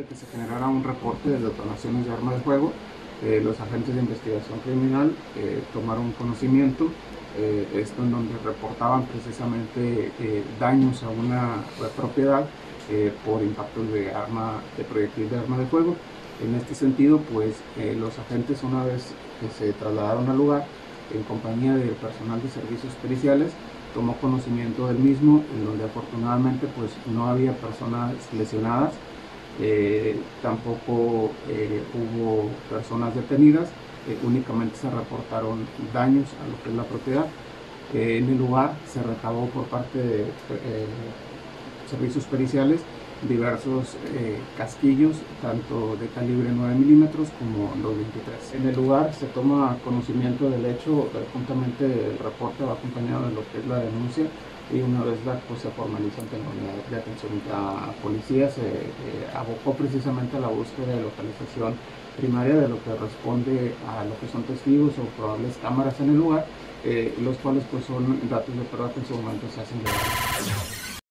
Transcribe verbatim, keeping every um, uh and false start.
que se generara un reporte de detonaciones de arma de fuego. Eh, los agentes de investigación criminal eh, tomaron conocimiento, eh, esto en donde reportaban precisamente eh, daños a una propiedad eh, por impactos de arma, de proyectil de arma de fuego. En este sentido, pues eh, los agentes, una vez que se trasladaron al lugar, en compañía del personal de servicios periciales, tomó conocimiento del mismo, en donde afortunadamente pues no había personas lesionadas, eh, tampoco eh, hubo personas detenidas, eh, únicamente se reportaron daños a lo que es la propiedad. Eh, en el lugar se recabó por parte de eh, servicios periciales diversos eh, casquillos, tanto de calibre nueve milímetros como dos veintitrés. En el lugar se toma conocimiento del hecho, eh, juntamente el reporte va acompañado de lo que es la denuncia, y una vez la pues, se formaliza ante la unidad de atención. La policía se eh, abocó precisamente a la búsqueda de localización primaria de lo que responde a lo que son testigos o probables cámaras en el lugar, eh, los cuales pues son datos de prueba que en su momento se hacen llegar.